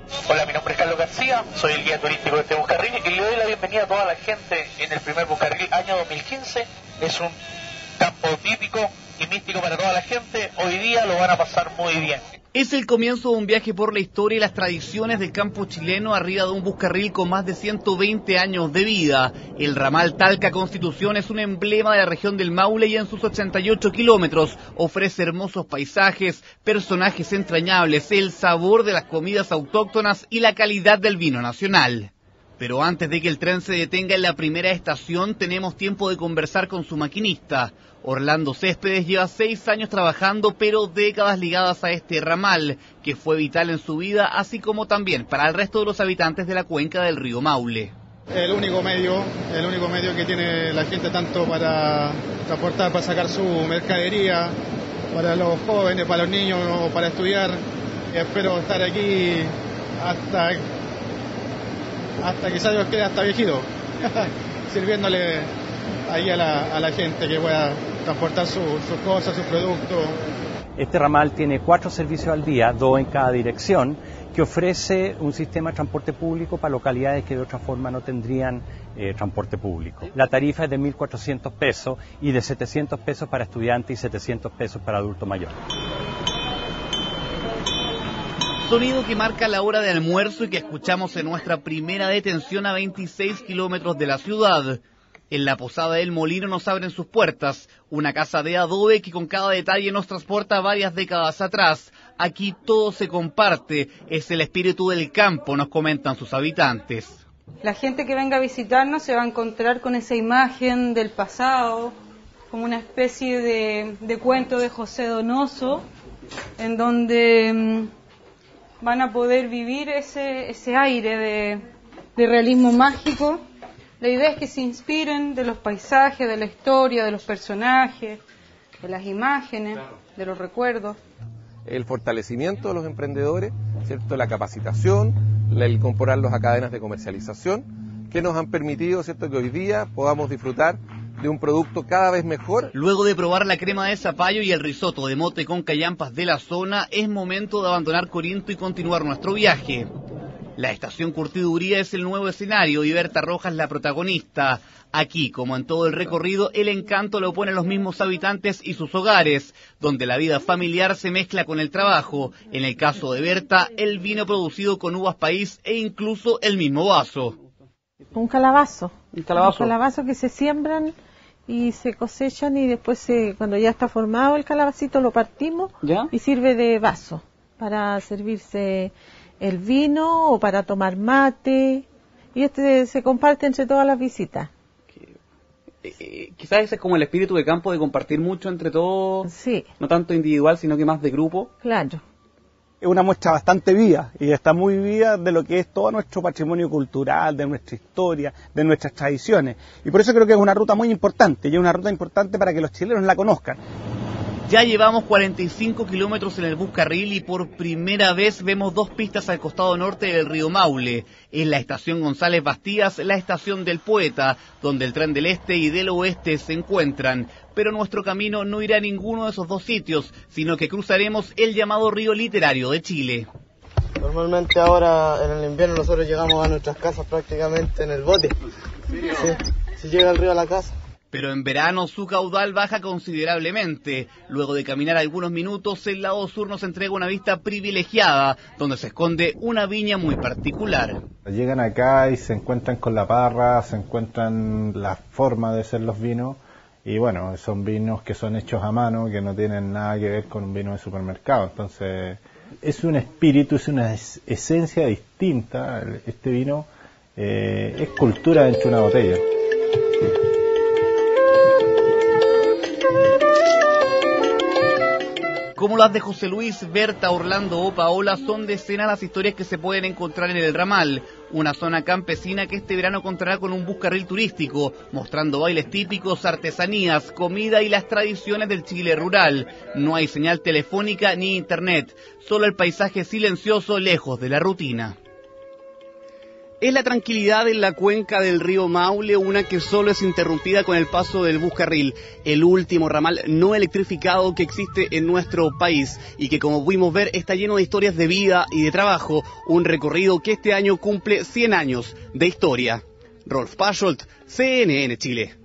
Hola, mi nombre es Carlos García, soy el guía turístico de este buscarril y le doy la bienvenida a toda la gente en el primer buscarril año 2015. Es un campo típico y místico para toda la gente. Hoy día lo van a pasar muy bien. Es el comienzo de un viaje por la historia y las tradiciones del campo chileno arriba de un buscarril con más de 120 años de vida. El ramal Talca-Constitución es un emblema de la región del Maule y en sus 88 kilómetros ofrece hermosos paisajes, personajes entrañables, el sabor de las comidas autóctonas y la calidad del vino nacional. Pero antes de que el tren se detenga en la primera estación, tenemos tiempo de conversar con su maquinista. Orlando Céspedes lleva 6 años trabajando, pero décadas ligadas a este ramal, que fue vital en su vida, así como también para el resto de los habitantes de la cuenca del río Maule. El único medio que tiene la gente tanto para transportar, para sacar su mercadería, para los jóvenes, para los niños, para estudiar. Y espero estar aquí hasta quizás Dios quede hasta viejito, sirviéndole ahí a la gente que pueda transportar sus cosas, sus productos. Este ramal tiene 4 servicios al día, 2 en cada dirección, que ofrece un sistema de transporte público para localidades que de otra forma no tendrían transporte público. La tarifa es de 1.400 pesos y de 700 pesos para estudiantes y 700 pesos para adulto mayor. Sonido que marca la hora de almuerzo y que escuchamos en nuestra primera detención a 26 kilómetros de la ciudad. En la Posada del Molino nos abren sus puertas, una casa de adobe que con cada detalle nos transporta varias décadas atrás. Aquí todo se comparte, es el espíritu del campo, nos comentan sus habitantes. La gente que venga a visitarnos se va a encontrar con esa imagen del pasado, como una especie de cuento de José Donoso, en donde van a poder vivir ese aire de realismo mágico. La idea es que se inspiren de los paisajes, de la historia, de los personajes, de las imágenes, de los recuerdos. El fortalecimiento de los emprendedores, ¿cierto? La capacitación, el incorporarlos a cadenas de comercialización, que nos han permitido, ¿cierto?, que hoy día podamos disfrutar de un producto cada vez mejor. Luego de probar la crema de zapallo y el risotto de mote con callampas de la zona, es momento de abandonar Corinto y continuar nuestro viaje. La estación Curtiduría es el nuevo escenario y Berta Rojas la protagonista. Aquí, como en todo el recorrido, el encanto lo ponen los mismos habitantes y sus hogares, donde la vida familiar se mezcla con el trabajo. En el caso de Berta, el vino producido con uvas país e incluso el mismo vaso. Un calabazo. Un calabazo que se siembran y se cosechan y después cuando ya está formado el calabacito lo partimos. ¿Ya? Y sirve de vaso para servirse el vino o para tomar mate, y se comparte entre todas las visitas. Quizás ese es como el espíritu de campo, de compartir mucho entre todos, sí. No tanto individual, sino que más de grupo. Claro. Es una muestra bastante viva, y está muy viva de lo que es todo nuestro patrimonio cultural, de nuestra historia, de nuestras tradiciones. Y por eso creo que es una ruta muy importante, y es una ruta importante para que los chilenos la conozcan. Ya llevamos 45 kilómetros en el buscarril y por primera vez vemos 2 pistas al costado norte del río Maule. Es la estación González Bastías, la estación del Poeta, donde el tren del este y del oeste se encuentran. Pero nuestro camino no irá a ninguno de esos 2 sitios, sino que cruzaremos el llamado río literario de Chile. Normalmente ahora en el invierno nosotros llegamos a nuestras casas prácticamente en el bote. Sí, si llega el río a la casa. Pero en verano su caudal baja considerablemente. Luego de caminar algunos minutos, el lado sur nos entrega una vista privilegiada, donde se esconde una viña muy particular. Llegan acá y se encuentran con la parra, se encuentran la forma de ser los vinos, y bueno, son vinos que son hechos a mano, que no tienen nada que ver con un vino de supermercado. Entonces, es un espíritu, es una esencia distinta. Este vino es cultura dentro de una botella. Como las de José Luis, Berta, Orlando o Paola, son decenas las historias que se pueden encontrar en el ramal, una zona campesina que este verano contará con un buscarril turístico, mostrando bailes típicos, artesanías, comida y las tradiciones del Chile rural. No hay señal telefónica ni internet, solo el paisaje silencioso lejos de la rutina. Es la tranquilidad en la cuenca del río Maule, una que solo es interrumpida con el paso del Buscarril, el último ramal no electrificado que existe en nuestro país y que, como pudimos ver, está lleno de historias de vida y de trabajo, un recorrido que este año cumple 100 años de historia. Rolf Pascholt, CNN Chile.